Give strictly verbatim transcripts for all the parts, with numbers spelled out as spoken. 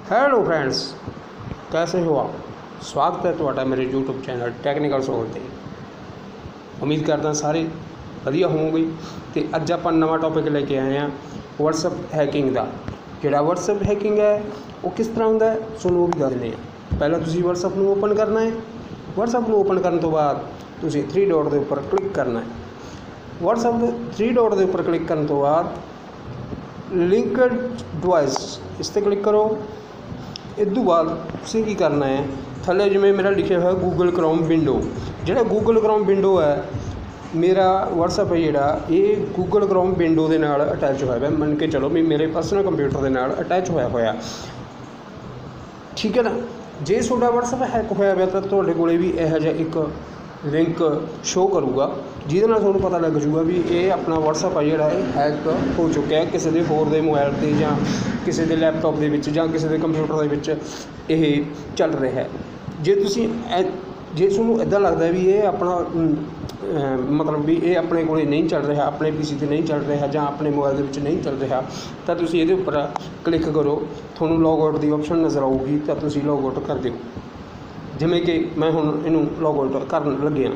Hello friends, कैसे हो आप। स्वागत है ਤੁਹਾਡਾ मेरे यूट्यूब चैनल टैक्नीकल सोल ਤੇ। उम्मीद करदा सारे ਵਧੀਆ ਹੋਵੋਗੇ। ਤੇ ਅੱਜ ਆਪਾਂ ਨਵਾਂ ਟੌਪਿਕ ਲੈ ਕੇ ਆਏ ਹਾਂ WhatsApp हैकिंग ਦਾ। ਜਿਹੜਾ WhatsApp हैकिंग ਹੈ ਉਹ ਕਿਸ ਤਰ੍ਹਾਂ ਹੁੰਦਾ ਹੈ ਤੁਹਾਨੂੰ ਉਹ ਵੀ ਦੱਸ ਦਿੰਦੇ ਹਾਂ। ਪਹਿਲਾਂ ਤੁਸੀਂ WhatsApp ਨੂੰ ਓਪਨ ਕਰਨਾ ਹੈ। WhatsApp ਨੂੰ ਓਪਨ ਕਰਨ ਤੋਂ ਬਾਅਦ ਤੁਸੀਂ ਥਰੀ ਡਾਟ ਦੇ ਉੱਪਰ ਕਲਿੱਕ ਕਰਨਾ ਹੈ। WhatsApp ਦੇ ਥਰੀ ਡਾਟ ਦੇ ਉੱਪਰ ਕਲਿੱਕ ਕਰਨ ਤੋਂ ਬਾਅਦ लिंकड डिवाइस इस पर क्लिक करो। इस तो बाद तुसीं की करना है थले जिवें मेरा लिखे हुआ गूगल क्रोम विंडो, जिहड़ा गूगल क्रोम विंडो है मेरा WhatsApp है जिहड़ा ये गूगल क्रोम विंडो के नाल अटैच होया है। मन के चलो भी मेरे पर्सनल कंप्यूटर के नाल अटैच होया होया, ठीक है ना। जे तुहाडा WhatsApp हैक होया है तो तुहाडे कोले भी इहो जिहा एक लिंक शो करूगा जिहदे नाल तुहानूं पता लग जूगा भी ये अपना WhatsApp है जिहड़ा हैक हो चुका है किसी दे होर दे मोबाइल ते जां किसी दे लैपटॉप दे विच जां किसी दे कंप्यूटर दे विच ये चल रहा है। जे तुसीं जे तुहानूं इदां लगदा भी ये अपना मतलब भी ये अपने कोले नहीं चल रहा, अपने पीसी ते नहीं चल रहा जां अपने मोबाइल दे विच नहीं चल रहा, तां तुसीं इहदे उपर क्लिक करो। तुहानूं लॉग आउट दी ऑप्शन नज़र आऊगी तां तुसीं लॉग आउट कर दिओ। जिमें कि मैं हुण इनू लॉग आउट करन लग्या,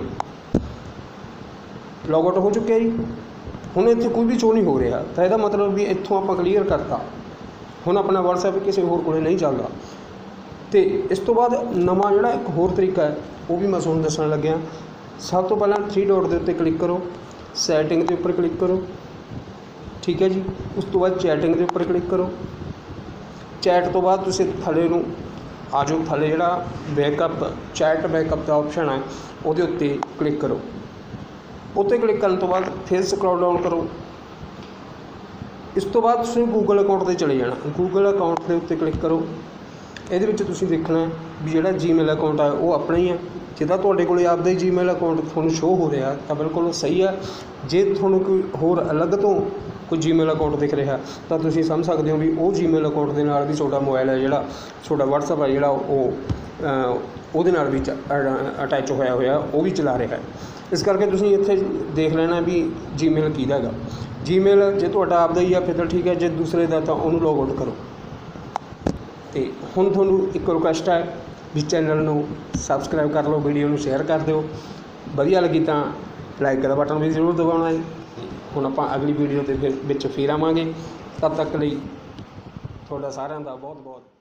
लॉग आउट हो चुके जी। हुण इत्थे कोई भी शो नहीं हो रहा, तो यदा मतलब भी इत्थों आपां क्लीयर करता। हुण अपना WhatsApp किसी होर कोले नहीं चलदा। तो इस तो बाद नवां जिहड़ा एक होर तरीका है वो भी मैं तुहानूं दस्सण लग्या। सब तो पहलां थ्री डॉट के उत्ते क्लिक करो, सैटिंग के उपर क्लिक करो, ठीक है जी। उस तो बाद चैटिंग के उपर क्लिक करो। चैट तो बाद तुसीं थले नूं आ जाओ, थले जिहड़ा बैकअप चैट बैकअप का ऑप्शन है वो उत्ते क्लिक करो। उत्ते क्लिक करने तो बाद फिर स्क्रॉल डाउन करो। इस तो बाद तुसीं गूगल अकाउंट ते चले जाना। गूगल अकाउंट के उत्ते क्लिक करो। ये तुसीं देखना भी जिहड़ा जीमेल अकाउंट है वो अपना ही है। जिदा तुहाडे कोल आपदा ही जीमेल अकाउंट तुहानूं शो हो रहा तो बिल्कुल सही है। जे तुहानूं कोई होर अलग तो कोई जीमेल अकाउंट दिख रहा तो तुसीं समझ सकते हो भी वो जीमेल अकाउंट के नाल भी तुहाडा मोबाइल है जिहड़ा तुहाडा WhatsApp है जिहड़ा वो ਉਹਦੇ ਨਾਲ भी अटैच होया होया वो भी चला रहा है। इस करके तुसीं इत्थे देख लेना भी जीमेल किहदा हैगा। जीमेल जे तुहाडा आपदा ही है फिर तो ठीक है, जे दूसरे का तो उहनूं लॉग आउट करो। तो हुण तुहानूं एक रिक्वेस्ट है भी चैनल नूं सबसक्राइब कर लो, वीडियो नूं शेयर कर दिओ। वधिया लगी तो लाइक का बटन भी जरूर दबाउणा है। हुण आपां अगली वीडियो ते फिर विच फिर आवांगे। तब तक लई तुहाडा सारिआं दा बहुत बहुत